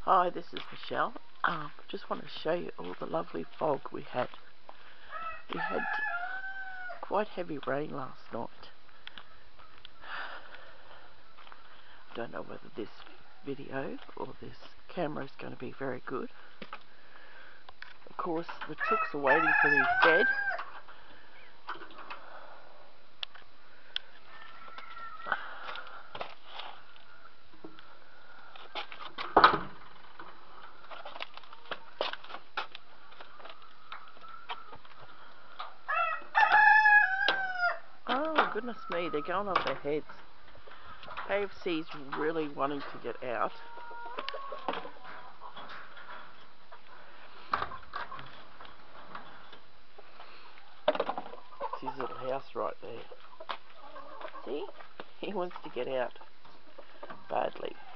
Hi, this is Michelle. Just want to show you all the lovely fog we had. We had quite heavy rain last night. I don't know whether this video or this camera is going to be very good. Of course, the chooks are waiting to be fed. Oh, goodness me, they're going on their heads. KFC's really wanting to get out. It's his little house right there. See? He wants to get out badly.